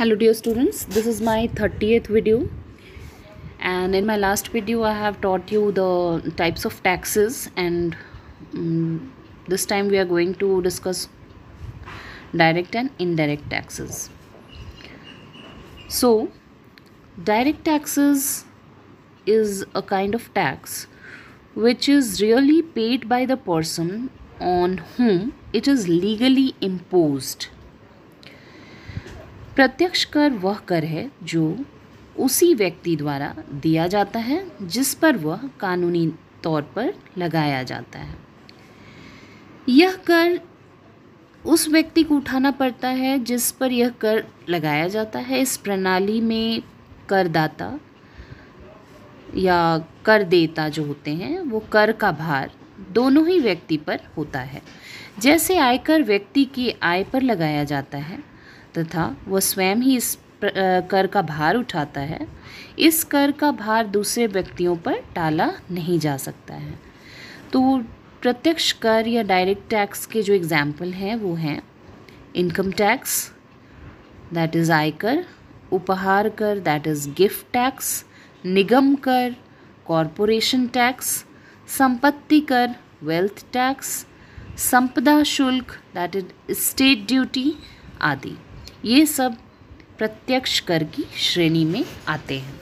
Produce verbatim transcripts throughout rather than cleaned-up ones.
Hello dear students, this is my thirtieth video, and in my last video I have taught you the types of taxes, and um, this time we are going to discuss direct and indirect taxes. So direct taxes is a kind of tax which is really paid by the person on whom it is legally imposed. प्रत्यक्ष कर वह कर है जो उसी व्यक्ति द्वारा दिया जाता है जिस पर वह कानूनी तौर पर लगाया जाता है। यह कर उस व्यक्ति को उठाना पड़ता है जिस पर यह कर लगाया जाता है। इस प्रणाली में करदाता या कर देता जो होते हैं वो कर का भार दोनों ही व्यक्ति पर होता है। जैसे आयकर व्यक्ति की आय पर लगाया जाता है तथा वह स्वयं ही इस कर का भार उठाता है, इस कर का भार दूसरे व्यक्तियों पर टाला नहीं जा सकता है। तो प्रत्यक्ष कर या डायरेक्ट टैक्स के जो एग्जाम्पल हैं वो हैं इनकम टैक्स, दैट इज़ आयकर, उपहार कर, दैट इज़ गिफ्ट टैक्स, निगम कर, कॉरपोरेशन टैक्स, संपत्ति कर, वेल्थ टैक्स, संपदा शुल्क, दैट इज स्टेट ड्यूटी आदि। ये सब प्रत्यक्ष कर की श्रेणी में आते हैं।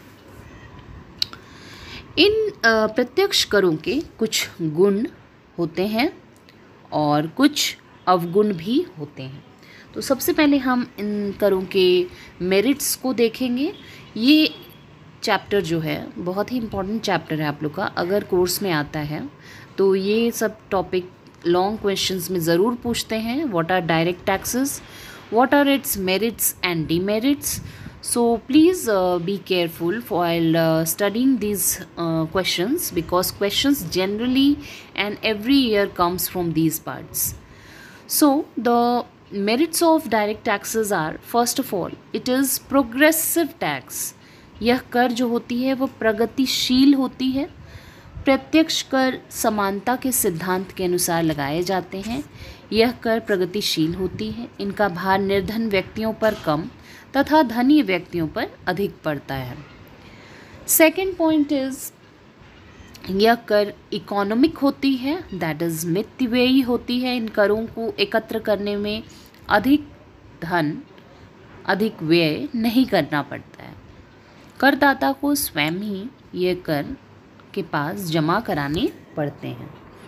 इन प्रत्यक्ष करों के कुछ गुण होते हैं और कुछ अवगुण भी होते हैं। तो सबसे पहले हम इन करों के मेरिट्स को देखेंगे। ये चैप्टर जो है बहुत ही इम्पोर्टेंट चैप्टर है आप लोग का, अगर कोर्स में आता है तो ये सब टॉपिक लॉन्ग क्वेश्चंस में ज़रूर पूछते हैं। What are direct taxes, what are its merits and demerits? So please uh, be careful while uh, studying these uh, questions, because questions generally and every year comes from these parts. So the merits of direct taxes are, first of all, it is progressive tax. यह कर जो होती है वो प्रगतिशील होती है। प्रत्यक्ष कर समानता के सिद्धांत के अनुसार लगाए जाते हैं। यह कर प्रगतिशील होती है। इनका भार निर्धन व्यक्तियों पर कम तथा धनी व्यक्तियों पर अधिक पड़ता है। सेकंड पॉइंट इज, यह कर इकोनॉमिक होती है, दैट इज मितव्ययी होती है। इन करों को एकत्र करने में अधिक धन, अधिक व्यय नहीं करना पड़ता है। करदाता को स्वयं ही ये कर के पास जमा कराने पड़ते हैं।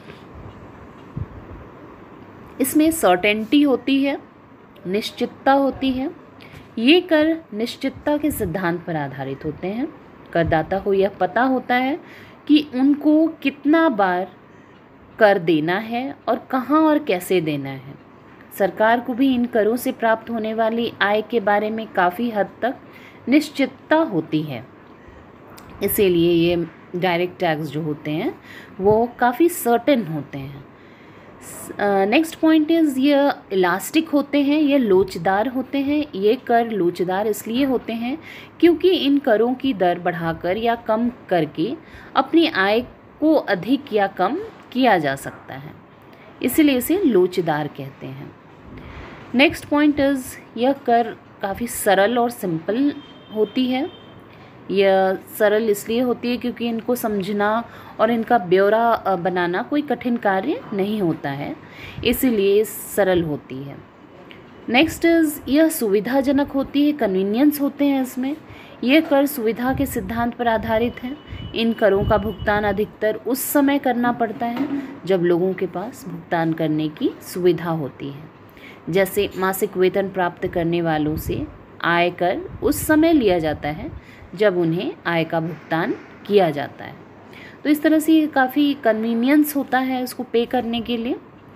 इसमें सर्टेनिटी होती है, निश्चितता होती है। ये कर निश्चितता के सिद्धांत पर आधारित होते हैं। करदाता को यह पता होता है कि उनको कितना बार कर देना है और कहाँ और कैसे देना है। सरकार को भी इन करों से प्राप्त होने वाली आय के बारे में काफ़ी हद तक निश्चितता होती है। इसीलिए ये डायरेक्ट टैक्स जो होते हैं वो काफ़ी सर्टेन होते हैं। नेक्स्ट पॉइंट इज़, ये इलास्टिक होते हैं, ये लोचदार होते हैं। ये कर लोचदार इसलिए होते हैं क्योंकि इन करों की दर बढ़ाकर या कम करके अपनी आय को अधिक या कम किया जा सकता है, इसलिए इसे लोचदार कहते हैं। नेक्स्ट पॉइंट इज़, यह कर काफ़ी सरल और सिंपल होती है। यह सरल इसलिए होती है क्योंकि इनको समझना और इनका ब्यौरा बनाना कोई कठिन कार्य नहीं होता है, इसीलिए सरल होती है। नेक्स्ट इज़, यह सुविधाजनक होती है, कन्वीनियंस होते हैं इसमें। यह कर सुविधा के सिद्धांत पर आधारित है। इन करों का भुगतान अधिकतर उस समय करना पड़ता है जब लोगों के पास भुगतान करने की सुविधा होती है। जैसे मासिक वेतन प्राप्त करने वालों से आय कर उस समय लिया जाता है जब उन्हें आय का भुगतान किया जाता है। तो इस तरह से काफ़ी कन्वीनियंस होता है इसको पे करने के लिए।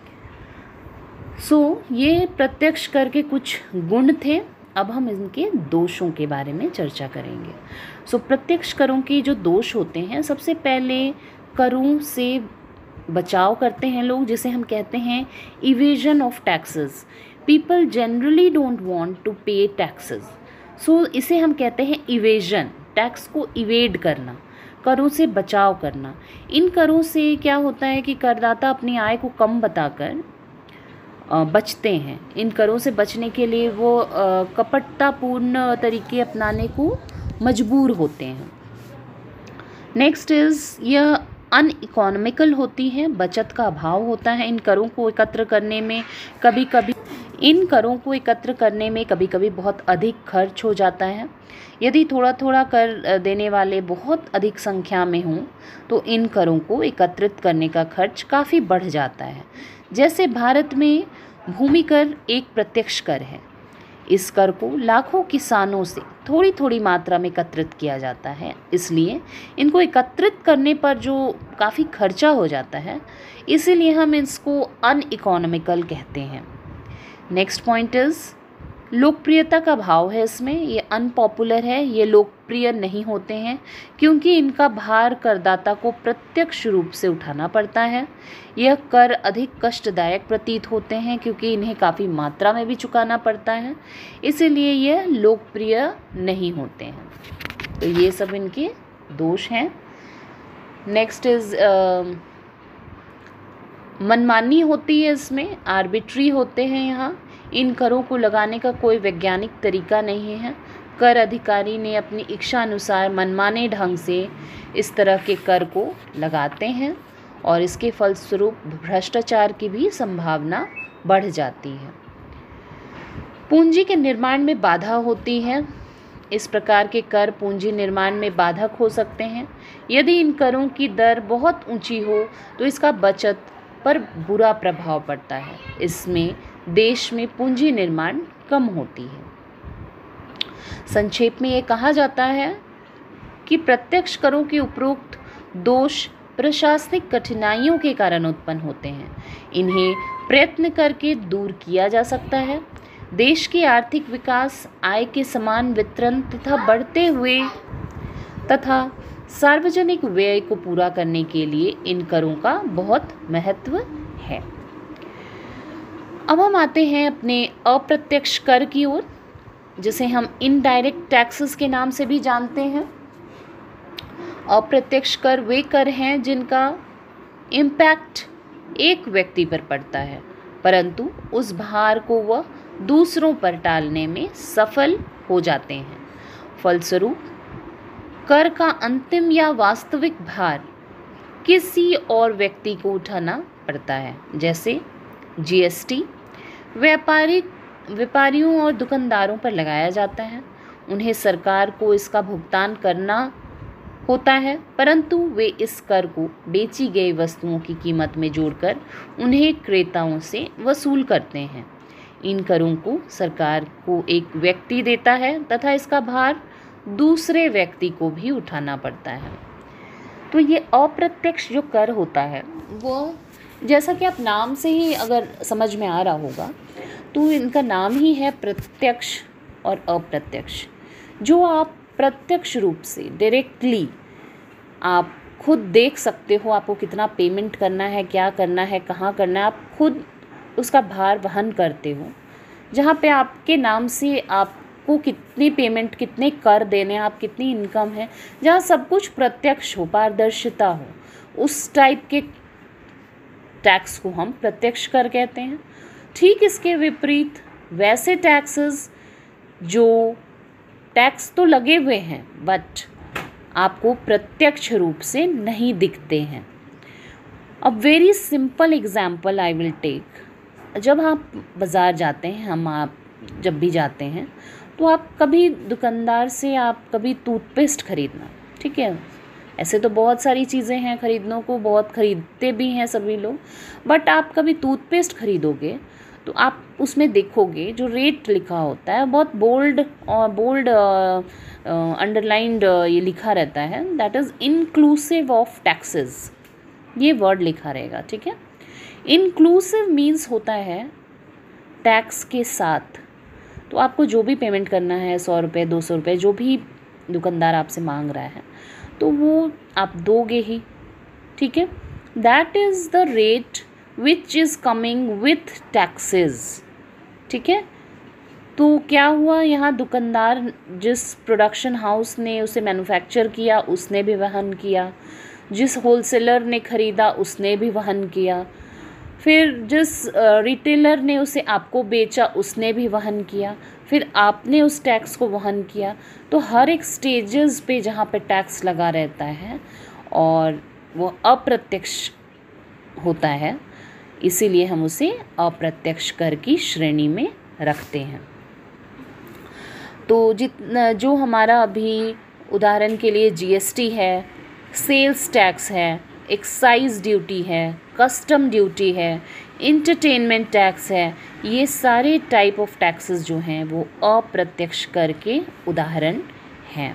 सो so, ये प्रत्यक्ष कर के कुछ गुण थे। अब हम इनके दोषों के बारे में चर्चा करेंगे। सो so, प्रत्यक्ष करों के जो दोष होते हैं, सबसे पहले करों से बचाव करते हैं लोग, जिसे हम कहते हैं evasion of taxes. People generally don't want to pay taxes, so इसे हम कहते हैं इवेजन। टैक्स को इवेड करना, करों से बचाव करना। इन करों से क्या होता है कि करदाता अपनी आय को कम बताकर बचते हैं। इन करों से बचने के लिए वो कपटतापूर्ण तरीके अपनाने को मजबूर होते हैं। नेक्स्ट इज़ यह अनइकोनॉमिकल होती है, बचत का अभाव होता है। इन करों को एकत्र करने में कभी कभी इन करों को एकत्र करने में कभी कभी बहुत अधिक खर्च हो जाता है। यदि थोड़ा थोड़ा कर देने वाले बहुत अधिक संख्या में हों तो इन करों को एकत्रित करने का खर्च काफ़ी बढ़ जाता है। जैसे भारत में भूमि कर एक प्रत्यक्ष कर है। इस कर को लाखों किसानों से थोड़ी थोड़ी मात्रा में एकत्रित किया जाता है, इसलिए इनको एकत्रित करने पर जो काफ़ी खर्चा हो जाता है, इसीलिए हम इसको अनइकोनॉमिकल कहते हैं। नेक्स्ट पॉइंट इज़ लोकप्रियता का भाव है इसमें। ये अनपॉपुलर है, ये लोकप्रिय नहीं होते हैं क्योंकि इनका भार करदाता को प्रत्यक्ष रूप से उठाना पड़ता है। यह कर अधिक कष्टदायक प्रतीत होते हैं क्योंकि इन्हें काफ़ी मात्रा में भी चुकाना पड़ता है, इसीलिए ये लोकप्रिय नहीं होते हैं। तो ये सब इनके दोष हैं। नेक्स्ट इज़ मनमानी होती है इसमें, आर्बिट्री होते हैं यहाँ। इन करों को लगाने का कोई वैज्ञानिक तरीका नहीं है। कर अधिकारी ने अपनी इच्छा अनुसार मनमाने ढंग से इस तरह के कर को लगाते हैं और इसके फलस्वरूप भ्रष्टाचार की भी संभावना बढ़ जाती है। पूंजी के निर्माण में बाधा होती है। इस प्रकार के कर पूंजी निर्माण में बाधक हो सकते हैं। यदि इन करों की दर बहुत ऊंची हो तो इसका बचत पर बुरा प्रभाव पड़ता है। इसमें देश में पूंजी निर्माण कम होती है। संक्षेप में ये कहा जाता है कि प्रत्यक्ष करों के उपरोक्त दोष प्रशासनिक कठिनाइयों के कारण उत्पन्न होते हैं। इन्हें प्रयत्न करके दूर किया जा सकता है। देश की आर्थिक विकास, आय के समान वितरण तथा बढ़ते हुए तथा सार्वजनिक व्यय को पूरा करने के लिए इन करों का बहुत महत्व है। अब हम आते हैं अपने अप्रत्यक्ष कर की ओर, जिसे हम इनडायरेक्ट टैक्सेस के नाम से भी जानते हैं। अप्रत्यक्ष कर वे कर हैं जिनका इम्पैक्ट एक व्यक्ति पर पड़ता है, परंतु उस भार को वह दूसरों पर टालने में सफल हो जाते हैं। फलस्वरूप कर का अंतिम या वास्तविक भार किसी और व्यक्ति को उठाना पड़ता है। जैसे जीएसटी व्यापारिक व्यापारियों और दुकानदारों पर लगाया जाता है। उन्हें सरकार को इसका भुगतान करना होता है, परंतु वे इस कर को बेची गई वस्तुओं की कीमत में जोड़कर उन्हें क्रेताओं से वसूल करते हैं। इन करों को सरकार को एक व्यक्ति देता है तथा इसका भार दूसरे व्यक्ति को भी उठाना पड़ता है। तो ये अप्रत्यक्ष जो कर होता है वो, जैसा कि आप नाम से ही अगर समझ में आ रहा होगा, तो इनका नाम ही है प्रत्यक्ष और अप्रत्यक्ष। जो आप प्रत्यक्ष रूप से डायरेक्टली आप खुद देख सकते हो, आपको कितना पेमेंट करना है, क्या करना है, कहाँ करना है, आप खुद उसका भार वहन करते हो। जहाँ पे आपके नाम से आपको कितनी पेमेंट, कितने कर देने हैं, आप कितनी इनकम है, जहाँ सब कुछ प्रत्यक्ष हो, पारदर्शिता हो, उस टाइप के टैक्स को हम प्रत्यक्ष कर कहते हैं। ठीक इसके विपरीत वैसे टैक्सेस जो टैक्स तो लगे हुए हैं बट आपको प्रत्यक्ष रूप से नहीं दिखते हैं। A very simple example I will take. जब आप बाज़ार जाते हैं, हम आप जब भी जाते हैं, तो आप कभी दुकानदार से आप कभी टूथपेस्ट खरीदना, ठीक है, ऐसे तो बहुत सारी चीज़ें हैं खरीदने को, बहुत खरीदते भी हैं सभी लोग, बट आप कभी टूथपेस्ट खरीदोगे तो आप उसमें देखोगे जो रेट लिखा होता है बहुत बोल्ड और बोल्ड अंडरलाइंड ये लिखा रहता है, that is inclusive of taxes, ये वर्ड लिखा रहेगा, ठीक है। इंक्लूसिव मीन्स होता है टैक्स के साथ। तो आपको जो भी पेमेंट करना है, सौ रुपये, दो सौ रुपये, जो भी दुकानदार आपसे मांग रहा है, तो वो आप दोगे ही, ठीक है। That is the rate which is coming with taxes, ठीक है। तो क्या हुआ, यहाँ दुकानदार जिस प्रोडक्शन हाउस ने उसे मैन्युफैक्चर किया उसने भी वहन किया, जिस होलसेलर ने ख़रीदा उसने भी वहन किया, फिर जिस रिटेलर ने उसे आपको बेचा उसने भी वहन किया, फिर आपने उस टैक्स को वहन किया। तो हर एक स्टेजेस पे जहाँ पे टैक्स लगा रहता है और वो अप्रत्यक्ष होता है, इसीलिए हम उसे अप्रत्यक्ष कर की श्रेणी में रखते हैं। तो जितना जो हमारा अभी उदाहरण के लिए जीएसटी है, सेल्स टैक्स है, एक्साइज ड्यूटी है, कस्टम ड्यूटी है, इंटरटेनमेंट टैक्स है, ये सारे टाइप ऑफ टैक्सेस जो हैं वो अप्रत्यक्ष कर के उदाहरण हैं।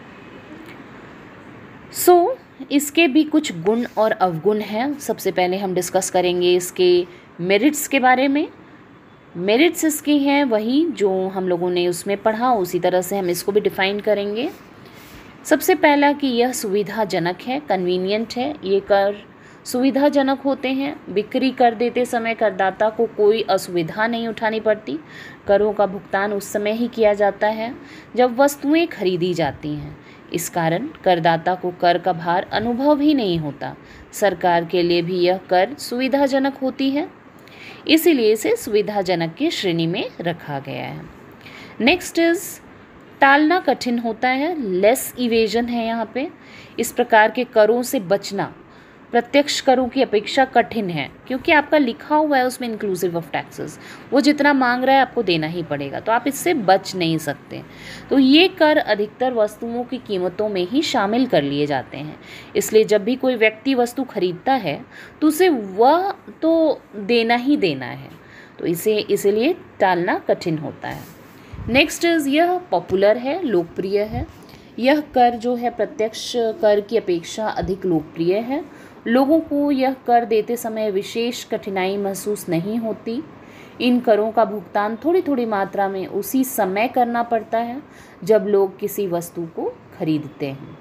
सो so, इसके भी कुछ गुण और अवगुण हैं। सबसे पहले हम डिस्कस करेंगे इसके मेरिट्स के बारे में। मेरिट्स इसके हैं वही जो हम लोगों ने उसमें पढ़ा, उसी तरह से हम इसको भी डिफ़ाइन करेंगे। सबसे पहला कि यह सुविधाजनक है, कन्वीनियंट है। ये कर सुविधाजनक होते हैं। बिक्री कर देते समय करदाता को कोई असुविधा नहीं उठानी पड़ती। करों का भुगतान उस समय ही किया जाता है जब वस्तुएं खरीदी जाती हैं। इस कारण करदाता को कर का भार अनुभव ही नहीं होता। सरकार के लिए भी यह कर सुविधाजनक होती है, इसीलिए इसे सुविधाजनक की श्रेणी में रखा गया है। नेक्स्ट इज टालना कठिन होता है, लेस इवेजन है यहाँ पे। इस प्रकार के करों से बचना प्रत्यक्ष करों की अपेक्षा कठिन है, क्योंकि आपका लिखा हुआ है उसमें इंक्लूसिव ऑफ टैक्सेस, वो जितना मांग रहा है आपको देना ही पड़ेगा, तो आप इससे बच नहीं सकते। तो ये कर अधिकतर वस्तुओं की कीमतों में ही शामिल कर लिए जाते हैं, इसलिए जब भी कोई व्यक्ति वस्तु खरीदता है तो उसे वह तो देना ही देना है, तो इसे इसलिए टालना कठिन होता है। नेक्स्ट इज यह पॉपुलर है, लोकप्रिय है। यह कर जो है प्रत्यक्ष कर की अपेक्षा अधिक लोकप्रिय है। लोगों को यह कर देते समय विशेष कठिनाई महसूस नहीं होती। इन करों का भुगतान थोड़ी थोड़ी मात्रा में उसी समय करना पड़ता है जब लोग किसी वस्तु को खरीदते हैं।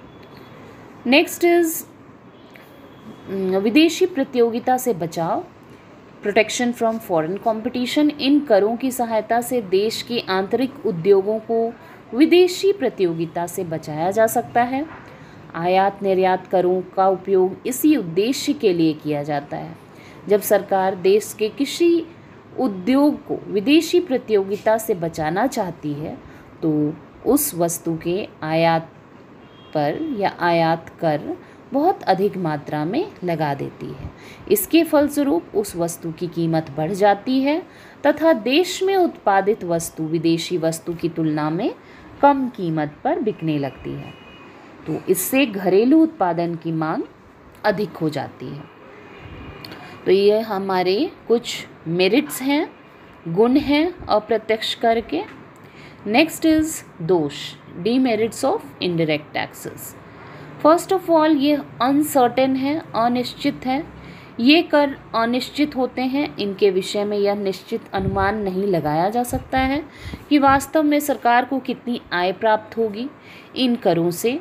नेक्स्ट इज विदेशी प्रतियोगिता से बचाव, प्रोटेक्शन फ्रॉम फॉरेन कंपटीशन। इन करों की सहायता से देश के आंतरिक उद्योगों को विदेशी प्रतियोगिता से बचाया जा सकता है। आयात निर्यात करों का उपयोग इसी उद्देश्य के लिए किया जाता है। जब सरकार देश के किसी उद्योग को विदेशी प्रतियोगिता से बचाना चाहती है तो उस वस्तु के आयात पर या आयात कर बहुत अधिक मात्रा में लगा देती है। इसके फलस्वरूप उस वस्तु की कीमत बढ़ जाती है तथा देश में उत्पादित वस्तु विदेशी वस्तु की तुलना में कम कीमत पर बिकने लगती है, तो इससे घरेलू उत्पादन की मांग अधिक हो जाती है। तो ये हमारे कुछ मेरिट्स हैं, गुण हैं अप्रत्यक्ष कर के। नेक्स्ट इज दोष, demerits of indirect taxes. First of all ये अनसर्टेन है, अनिश्चित है। ये कर अनिश्चित होते हैं, इनके विषय में यह निश्चित अनुमान नहीं लगाया जा सकता है कि वास्तव में सरकार को कितनी आय प्राप्त होगी। इन करों से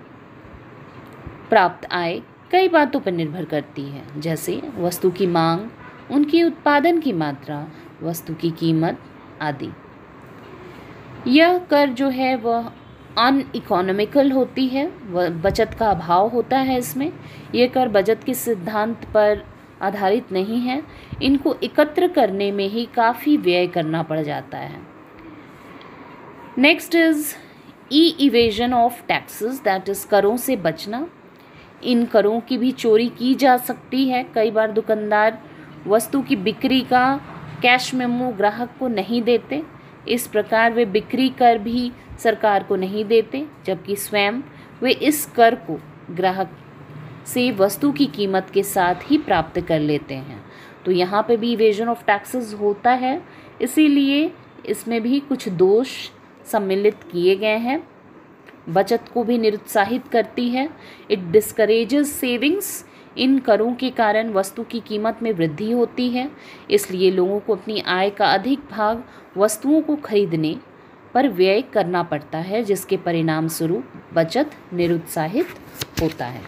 प्राप्त आय कई बातों पर निर्भर करती है, जैसे वस्तु की मांग, उनकी उत्पादन की मात्रा, वस्तु की कीमत आदि। यह कर जो है वह अनइकोनॉमिकल होती है, वह बचत का अभाव होता है इसमें। यह कर बचत के सिद्धांत पर आधारित नहीं है, इनको एकत्र करने में ही काफ़ी व्यय करना पड़ जाता है। नेक्स्ट इज ई evasion of taxes, that is करों से बचना। इन करों की भी चोरी की जा सकती है। कई बार दुकानदार वस्तु की बिक्री का कैश मेमो ग्राहक को नहीं देते, इस प्रकार वे बिक्री कर भी सरकार को नहीं देते, जबकि स्वयं वे इस कर को ग्राहक से वस्तु की कीमत के साथ ही प्राप्त कर लेते हैं। तो यहाँ पे भी इवेजन ऑफ टैक्सेस होता है, इसीलिए इसमें भी कुछ दोष सम्मिलित किए गए हैं। बचत को भी निरुत्साहित करती है, इट डिस्करेजेस सेविंग्स। इन करों के कारण वस्तु की कीमत में वृद्धि होती है, इसलिए लोगों को अपनी आय का अधिक भाग वस्तुओं को खरीदने पर व्यय करना पड़ता है, जिसके परिणाम स्वरूप बचत निरुत्साहित होता है।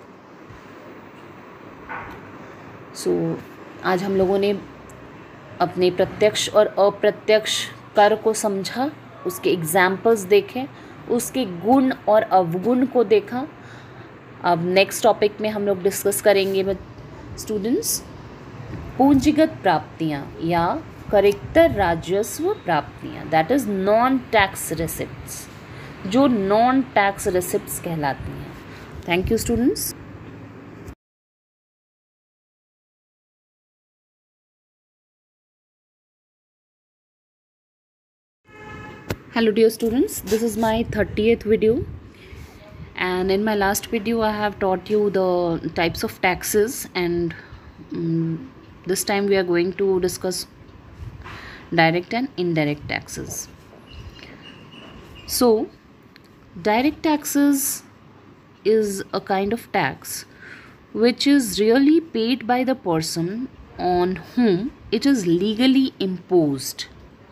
सो so, आज हम लोगों ने अपने प्रत्यक्ष और अप्रत्यक्ष कर को समझा, उसके एग्जाम्पल्स देखे, उसके गुण और अवगुण को देखा। अब नेक्स्ट टॉपिक में हम लोग डिस्कस करेंगे विद स्टूडेंट्स पूंजीगत प्राप्तियाँ या करेक्टर राजस्व प्राप्तियाँ, that is non tax receipts, जो नॉन टैक्स रिसिप्ट्स कहलाती हैं। Thank you students. Hello dear students, this is my thirtieth video, and in my last video I have taught you the types of taxes, and um, this time we are going to discuss direct and indirect taxes. So direct taxes is a kind of tax which is really paid by the person on whom it is legally imposed.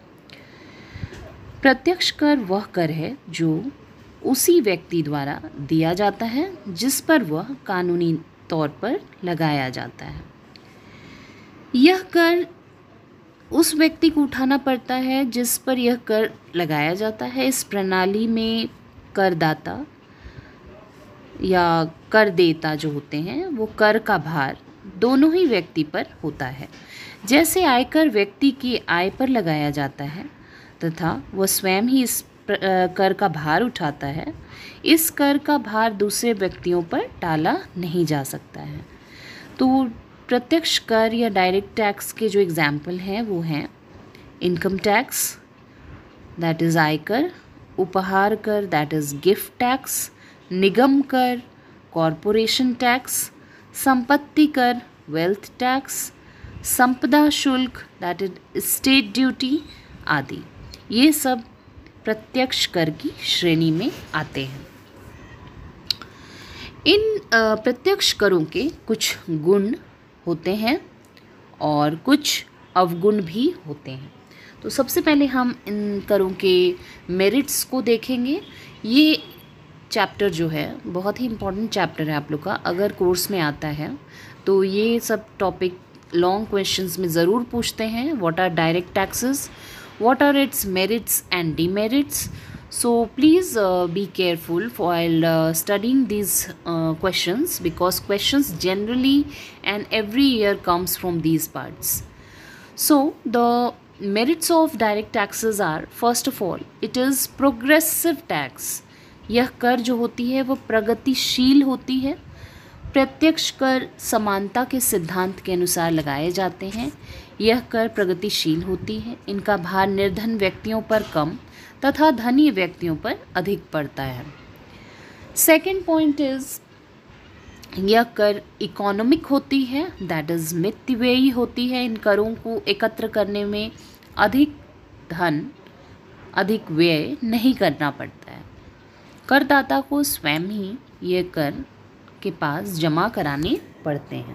प्रत्यक्ष कर वह कर है जो उसी व्यक्ति द्वारा दिया जाता है जिस पर वह कानूनी तौर पर लगाया जाता है। यह कर उस व्यक्ति को उठाना पड़ता है जिस पर यह कर लगाया जाता है। इस प्रणाली में करदाता या कर देता जो होते हैं वो कर का भार दोनों ही व्यक्ति पर होता है। जैसे आयकर व्यक्ति की आय पर लगाया जाता है तथा वह स्वयं ही इस कर का भार उठाता है, इस कर का भार दूसरे व्यक्तियों पर टाला नहीं जा सकता है। तो प्रत्यक्ष कर या डायरेक्ट टैक्स के जो एग्जाम्पल हैं वो हैं इनकम टैक्स, दैट इज़ आयकर, उपहार कर, दैट इज़ गिफ्ट टैक्स, निगम कर, कॉरपोरेशन टैक्स, संपत्ति कर, वेल्थ टैक्स, संपदा शुल्क, दैट इज स्टेट ड्यूटी आदि। ये सब प्रत्यक्ष कर की श्रेणी में आते हैं। इन प्रत्यक्ष करों के कुछ गुण होते हैं और कुछ अवगुण भी होते हैं। तो सबसे पहले हम इन करों के मेरिट्स को देखेंगे। ये चैप्टर जो है बहुत ही इम्पोर्टेंट चैप्टर है आप लोग का, अगर कोर्स में आता है तो ये सब टॉपिक लॉन्ग क्वेश्चंस में ज़रूर पूछते हैं। What are direct taxes, what are its merits and demerits? So please uh, be careful while uh, studying these uh, questions, because questions generally and every year comes from these parts. So the merits of direct taxes are, first of all, it is progressive tax. यह कर जो होती है वो प्रगतिशील होती है। प्रत्यक्ष कर समानता के सिद्धांत के अनुसार लगाए जाते हैं। यह कर प्रगतिशील होती है। इनका भार निर्धन व्यक्तियों पर कम तथा धनी व्यक्तियों पर अधिक पड़ता है। सेकेंड पॉइंट इज, यह कर इकोनॉमिक होती है, दैट इज़ मितव्ययी होती है। इन करों को एकत्र करने में अधिक धन, अधिक व्यय नहीं करना पड़ता है। करदाता को स्वयं ही ये कर के पास जमा कराने पड़ते हैं।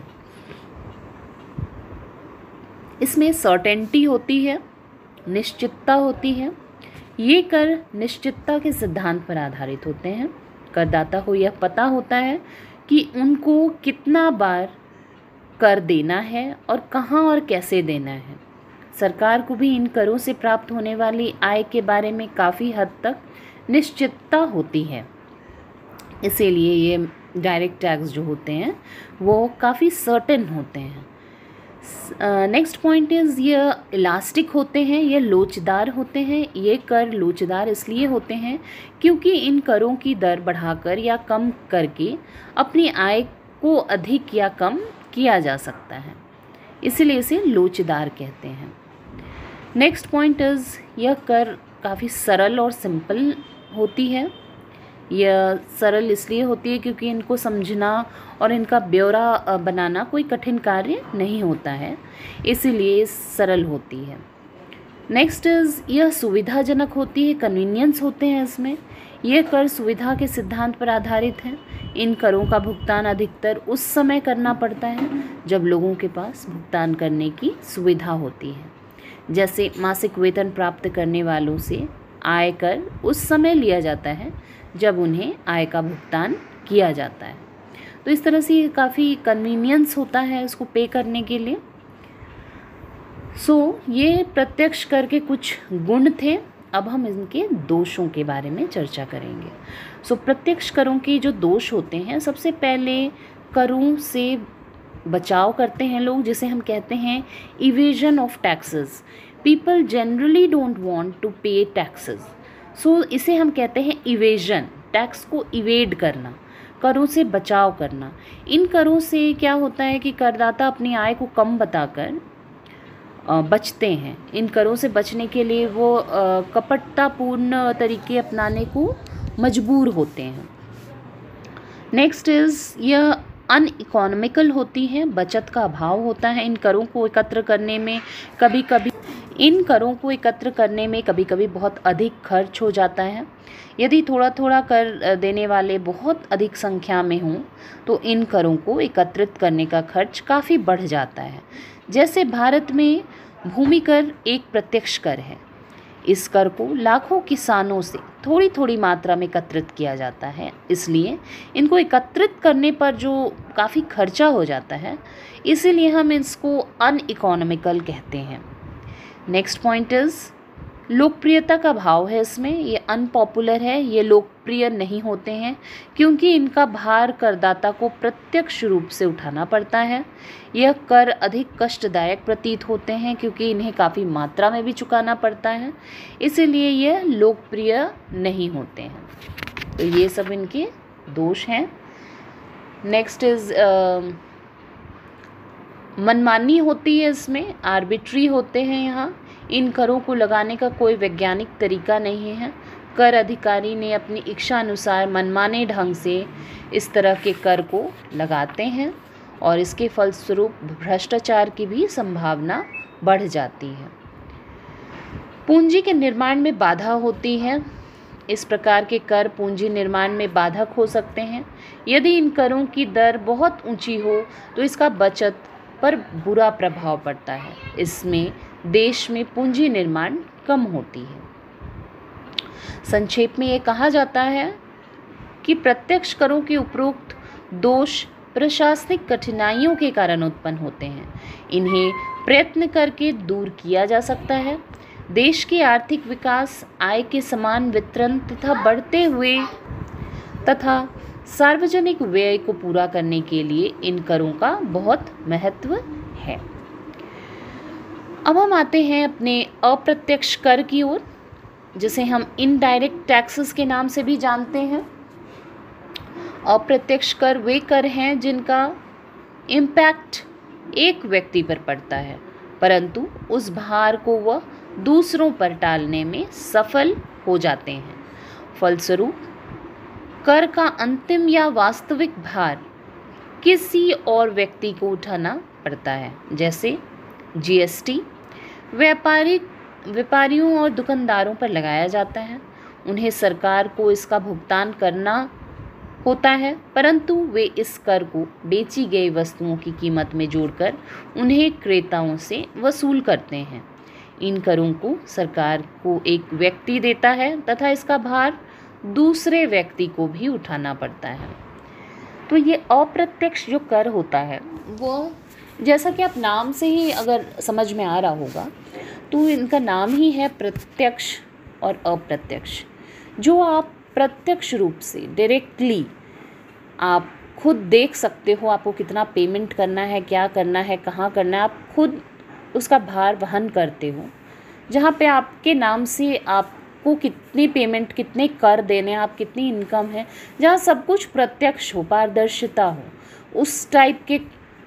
इसमें सर्टेनिटी होती है, निश्चितता होती है। ये कर निश्चितता के सिद्धांत पर आधारित होते हैं। करदाता को यह पता होता है कि उनको कितना बार कर देना है और कहाँ और कैसे देना है। सरकार को भी इन करों से प्राप्त होने वाली आय के बारे में काफ़ी हद तक निश्चितता होती है। इसीलिए ये डायरेक्ट टैक्स जो होते हैं वो काफ़ी सर्टेन होते हैं। नेक्स्ट पॉइंट इज़, ये इलास्टिक होते हैं, ये लोचदार होते हैं। ये कर लोचदार इसलिए होते हैं क्योंकि इन करों की दर बढ़ाकर या कम करके अपनी आय को अधिक या कम किया जा सकता है, इसलिए इसे लोचदार कहते हैं। नेक्स्ट पॉइंट इज़, यह कर काफ़ी सरल और सिंपल होती है। यह सरल इसलिए होती है क्योंकि इनको समझना और इनका ब्यौरा बनाना कोई कठिन कार्य नहीं होता है, इसीलिए सरल होती है। नेक्स्ट इज़, यह सुविधाजनक होती है, कन्वीनियंस होते हैं इसमें। यह कर सुविधा के सिद्धांत पर आधारित है। इन करों का भुगतान अधिकतर उस समय करना पड़ता है जब लोगों के पास भुगतान करने की सुविधा होती है। जैसे मासिक वेतन प्राप्त करने वालों से आयकर उस समय लिया जाता है जब उन्हें आय का भुगतान किया जाता है। तो इस तरह से काफ़ी कन्वीनियंस होता है इसको पे करने के लिए। सो so, ये प्रत्यक्ष कर के कुछ गुण थे। अब हम इनके दोषों के बारे में चर्चा करेंगे। सो so, प्रत्यक्ष करों के जो दोष होते हैं, सबसे पहले करों से बचाव करते हैं लोग, जिसे हम कहते हैं evasion of taxes. People generally don't want to pay taxes, so इसे हम कहते हैं इवेजन, टैक्स को इवेड करना, करों से बचाव करना। इन करों से क्या होता है कि करदाता अपनी आय को कम बताकर बचते हैं। इन करों से बचने के लिए वो कपटतापूर्ण तरीके अपनाने को मजबूर होते हैं। नेक्स्ट इज़ यह अनइकोनॉमिकल होती हैं, बचत का अभाव होता है इन करों को एकत्र करने में। कभी कभी इन करों को एकत्र करने में कभी कभी बहुत अधिक खर्च हो जाता है। यदि थोड़ा थोड़ा कर देने वाले बहुत अधिक संख्या में हों तो इन करों को एकत्रित करने का खर्च काफ़ी बढ़ जाता है। जैसे भारत में भूमि कर एक प्रत्यक्ष कर है। इस कर को लाखों किसानों से थोड़ी थोड़ी मात्रा में एकत्रित किया जाता है, इसलिए इनको एकत्रित करने पर जो काफ़ी खर्चा हो जाता है, इसीलिए हम इसको अनइकोनॉमिकल कहते हैं। नेक्स्ट पॉइंट इज़ लोकप्रियता का भाव है इसमें। ये अनपॉपुलर है, ये लोकप्रिय नहीं होते हैं क्योंकि इनका भार करदाता को प्रत्यक्ष रूप से उठाना पड़ता है। यह कर अधिक कष्टदायक प्रतीत होते हैं क्योंकि इन्हें काफ़ी मात्रा में भी चुकाना पड़ता है, इसीलिए ये लोकप्रिय नहीं होते हैं। तो ये सब इनके दोष हैं। नेक्स्ट इज़ मनमानी होती है इसमें, आर्बिट्री होते हैं यहाँ। इन करों को लगाने का कोई वैज्ञानिक तरीका नहीं है। कर अधिकारी ने अपनी इच्छा अनुसार मनमाने ढंग से इस तरह के कर को लगाते हैं और इसके फलस्वरूप भ्रष्टाचार की भी संभावना बढ़ जाती है। पूंजी के निर्माण में बाधा होती है। इस प्रकार के कर पूंजी निर्माण में बाधक हो सकते हैं। यदि इन करों की दर बहुत ऊंची हो तो इसका बचत पर बुरा प्रभाव पड़ता है। इसमें देश में पूंजी निर्माण कम होती है। संक्षेप में ये कहा जाता है कि प्रत्यक्ष करों के उपरोक्त दोष प्रशासनिक कठिनाइयों के कारण उत्पन्न होते हैं। इन्हें प्रयत्न करके दूर किया जा सकता है। देश की आर्थिक विकास, आय के समान वितरण तथा बढ़ते हुए तथा सार्वजनिक व्यय को पूरा करने के लिए इन करों का बहुत महत्व है। अब हम आते हैं अपने अप्रत्यक्ष कर की ओर, जिसे हम इनडायरेक्ट टैक्सेस के नाम से भी जानते हैं। अप्रत्यक्ष कर वे कर हैं जिनका इम्पैक्ट एक व्यक्ति पर पड़ता है, परंतु उस भार को वह दूसरों पर टालने में सफल हो जाते हैं। फलस्वरूप कर का अंतिम या वास्तविक भार किसी और व्यक्ति को उठाना पड़ता है। जैसे जीएसटी व्यापारिक व्यापारियों और दुकानदारों पर लगाया जाता है। उन्हें सरकार को इसका भुगतान करना होता है, परंतु वे इस कर को बेची गई वस्तुओं की कीमत में जोड़कर उन्हें क्रेताओं से वसूल करते हैं। इन करों को सरकार को एक व्यक्ति देता है तथा इसका भार दूसरे व्यक्ति को भी उठाना पड़ता है। तो ये अप्रत्यक्ष जो कर होता है वो, जैसा कि आप नाम से ही अगर समझ में आ रहा होगा, तो इनका नाम ही है प्रत्यक्ष और अप्रत्यक्ष। जो आप प्रत्यक्ष रूप से डायरेक्टली आप खुद देख सकते हो, आपको कितना पेमेंट करना है, क्या करना है, कहाँ करना है, आप खुद उसका भार वहन करते हो। जहाँ पे आपके नाम से आपको कितनी पेमेंट, कितने कर देने, आप कितनी इनकम है, जहाँ सब कुछ प्रत्यक्ष हो, पारदर्शिता हो, उस टाइप के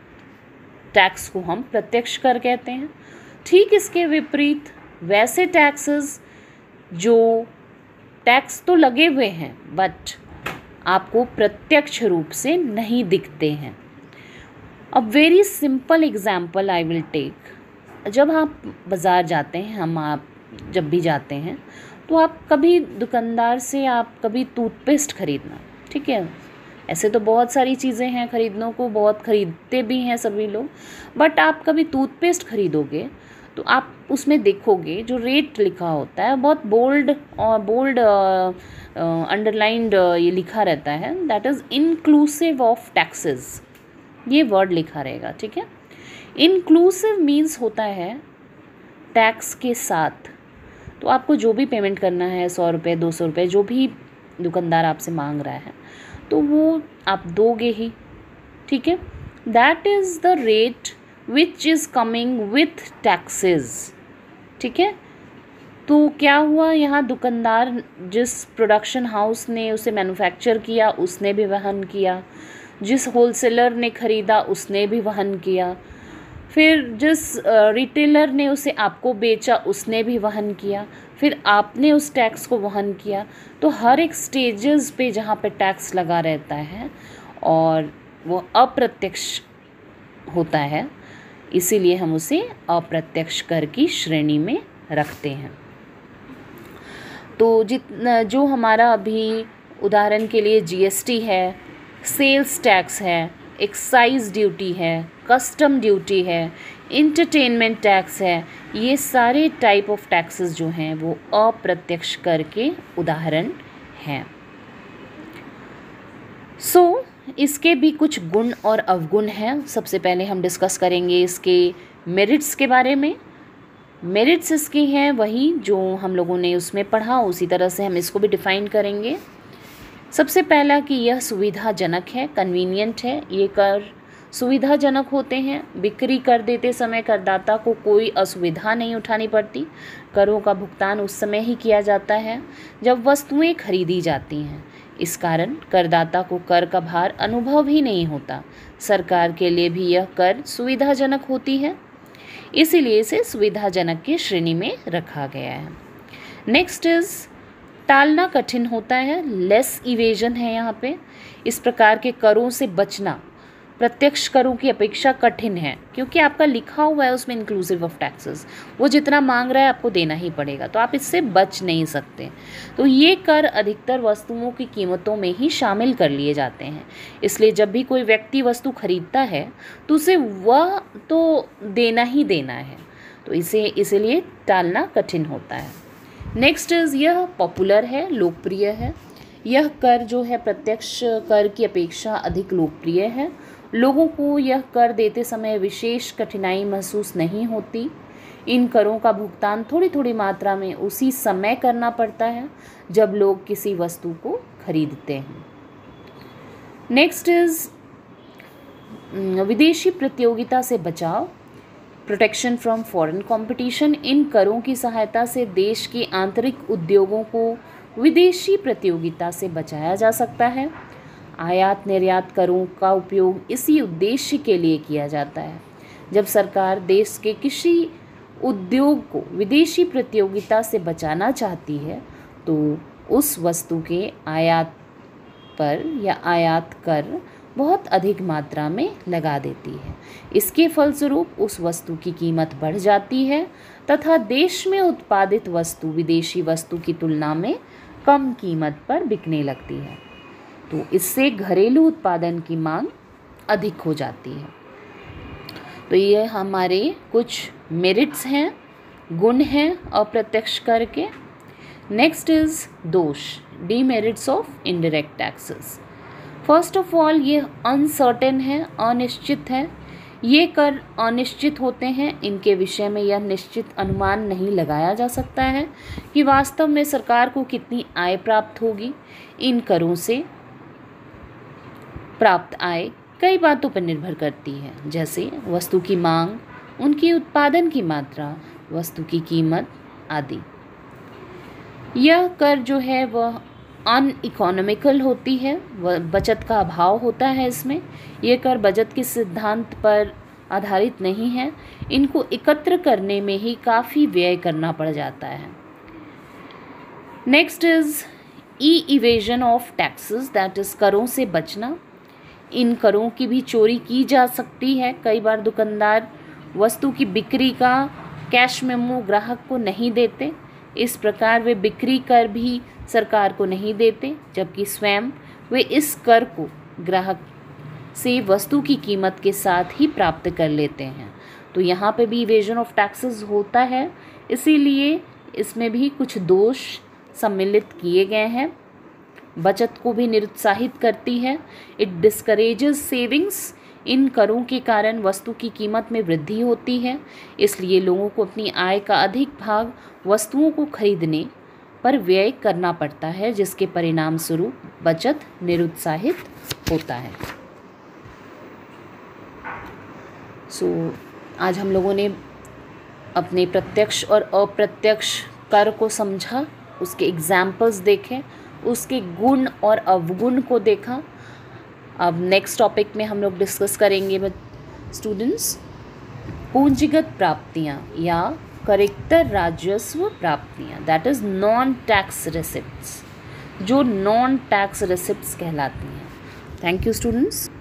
टैक्स को हम प्रत्यक्ष कर कहते हैं। ठीक इसके विपरीत वैसे टैक्सेस जो टैक्स तो लगे हुए हैं बट आपको प्रत्यक्ष रूप से नहीं दिखते हैं। A very simple example I will take. जब आप बाज़ार जाते हैं, हम आप जब भी जाते हैं, तो आप कभी दुकानदार से आप कभी टूथपेस्ट खरीदना, ठीक है, ऐसे तो बहुत सारी चीज़ें हैं खरीदने को, बहुत खरीदते भी हैं सभी लोग, बट आप कभी टूथपेस्ट खरीदोगे तो आप उसमें देखोगे जो रेट लिखा होता है बहुत बोल्ड और बोल्ड अंडरलाइंड ये लिखा रहता है, that is inclusive of taxes, ये वर्ड लिखा रहेगा, ठीक है। इंक्लूसिव मीन्स होता है टैक्स के साथ। तो आपको जो भी पेमेंट करना है, सौ रुपये, दो सौ रुपये, जो भी दुकानदार आपसे मांग रहा है, तो वो आप दोगे ही, ठीक है। That is the rate which is coming with taxes. ठीक है, तो क्या हुआ, यहाँ दुकानदार जिस प्रोडक्शन हाउस ने उसे मैन्युफैक्चर किया उसने भी वहन किया, जिस होलसेलर ने ख़रीदा उसने भी वहन किया, फिर जिस रिटेलर ने उसे आपको बेचा उसने भी वहन किया, फिर आपने उस टैक्स को वहन किया। तो हर एक स्टेजेस पे जहाँ पे टैक्स लगा रहता है और वो अप्रत्यक्ष होता है, इसीलिए हम उसे अप्रत्यक्ष कर की श्रेणी में रखते हैं। तो जितना जो हमारा अभी उदाहरण के लिए जीएसटी है, सेल्स टैक्स है, एक्साइज ड्यूटी है, कस्टम ड्यूटी है, इंटरटेनमेंट टैक्स है, ये सारे टाइप ऑफ टैक्सेस जो हैं वो अप्रत्यक्ष कर के उदाहरण हैं। सो so, इसके भी कुछ गुण और अवगुण हैं। सबसे पहले हम डिस्कस करेंगे इसके मेरिट्स के बारे में। मेरिट्स इसके हैं वही जो हम लोगों ने उसमें पढ़ा, उसी तरह से हम इसको भी डिफ़ाइन करेंगे। सबसे पहला कि यह सुविधाजनक है, कन्वीनियंट है। ये कर सुविधाजनक होते हैं। बिक्री कर देते समय करदाता को कोई असुविधा नहीं उठानी पड़ती। करों का भुगतान उस समय ही किया जाता है जब वस्तुएं खरीदी जाती हैं। इस कारण करदाता को कर का भार अनुभव ही नहीं होता। सरकार के लिए भी यह कर सुविधाजनक होती है, इसीलिए इसे सुविधाजनक की श्रेणी में रखा गया है। नेक्स्ट इज़ टालना कठिन होता है, लेस इवेजन है यहाँ पे। इस प्रकार के करों से बचना प्रत्यक्ष करों की अपेक्षा कठिन है, क्योंकि आपका लिखा हुआ है उसमें इंक्लूसिव ऑफ टैक्सेस, वो जितना मांग रहा है आपको देना ही पड़ेगा, तो आप इससे बच नहीं सकते। तो ये कर अधिकतर वस्तुओं की कीमतों में ही शामिल कर लिए जाते हैं, इसलिए जब भी कोई व्यक्ति वस्तु खरीदता है तो उसे वह तो देना ही देना है, तो इसे इसलिए टालना कठिन होता है। नेक्स्ट इज़ यह पॉपुलर है, लोकप्रिय है। यह कर जो है प्रत्यक्ष कर की अपेक्षा अधिक लोकप्रिय है। लोगों को यह कर देते समय विशेष कठिनाई महसूस नहीं होती। इन करों का भुगतान थोड़ी थोड़ी मात्रा में उसी समय करना पड़ता है जब लोग किसी वस्तु को खरीदते हैं। नेक्स्ट इज़ विदेशी प्रतियोगिता से बचाव, प्रोटेक्शन फ्रॉम फॉरेन कंपटीशन। इन करों की सहायता से देश के आंतरिक उद्योगों को विदेशी प्रतियोगिता से बचाया जा सकता है। आयात निर्यात करों का उपयोग इसी उद्देश्य के लिए किया जाता है। जब सरकार देश के किसी उद्योग को विदेशी प्रतियोगिता से बचाना चाहती है तो उस वस्तु के आयात पर या आयात कर बहुत अधिक मात्रा में लगा देती है। इसके फलस्वरूप उस वस्तु की कीमत बढ़ जाती है तथा देश में उत्पादित वस्तु विदेशी वस्तु की तुलना में कम कीमत पर बिकने लगती है, तो इससे घरेलू उत्पादन की मांग अधिक हो जाती है। तो ये हमारे कुछ मेरिट्स हैं, गुण हैं अप्रत्यक्ष कर के। नेक्स्ट इज़ दोष, demerits of indirect taxes. First of all ये अनसर्टेन है, अनिश्चित है। ये कर अनिश्चित होते हैं, इनके विषय में यह निश्चित अनुमान नहीं लगाया जा सकता है कि वास्तव में सरकार को कितनी आय प्राप्त होगी। इन करों से प्राप्त आय कई बातों पर निर्भर करती है, जैसे वस्तु की मांग, उनकी उत्पादन की मात्रा, वस्तु की कीमत आदि। यह कर जो है वह अनइकोनॉमिकल होती है, वह बचत का अभाव होता है इसमें। यह कर बचत के सिद्धांत पर आधारित नहीं है, इनको एकत्र करने में ही काफ़ी व्यय करना पड़ जाता है। नेक्स्ट इज़ ई evasion of taxes, that is करों से बचना। इन करों की भी चोरी की जा सकती है। कई बार दुकानदार वस्तु की बिक्री का कैश मेमो ग्राहक को नहीं देते, इस प्रकार वे बिक्री कर भी सरकार को नहीं देते, जबकि स्वयं वे इस कर को ग्राहक से वस्तु की कीमत के साथ ही प्राप्त कर लेते हैं। तो यहाँ पे भी इवेजन ऑफ टैक्सेस होता है, इसीलिए इसमें भी कुछ दोष सम्मिलित किए गए हैं। बचत को भी निरुत्साहित करती है, इट डिस्करेजेस सेविंग्स। इन करों के कारण वस्तु की कीमत में वृद्धि होती है, इसलिए लोगों को अपनी आय का अधिक भाग वस्तुओं को खरीदने पर व्यय करना पड़ता है, जिसके परिणाम स्वरूप बचत निरुत्साहित होता है। सो so, आज हम लोगों ने अपने प्रत्यक्ष और अप्रत्यक्ष कर को समझा, उसके एग्जाम्पल्स देखे, उसके गुण और अवगुण को देखा। अब नेक्स्ट टॉपिक में हम लोग डिस्कस करेंगे स्टूडेंट्स पूंजीगत प्राप्तियाँ या करेक्टर राजस्व प्राप्तियाँ, that is non tax receipts, जो नॉन टैक्स रिसिप्ट्स कहलाती हैं। Thank you students.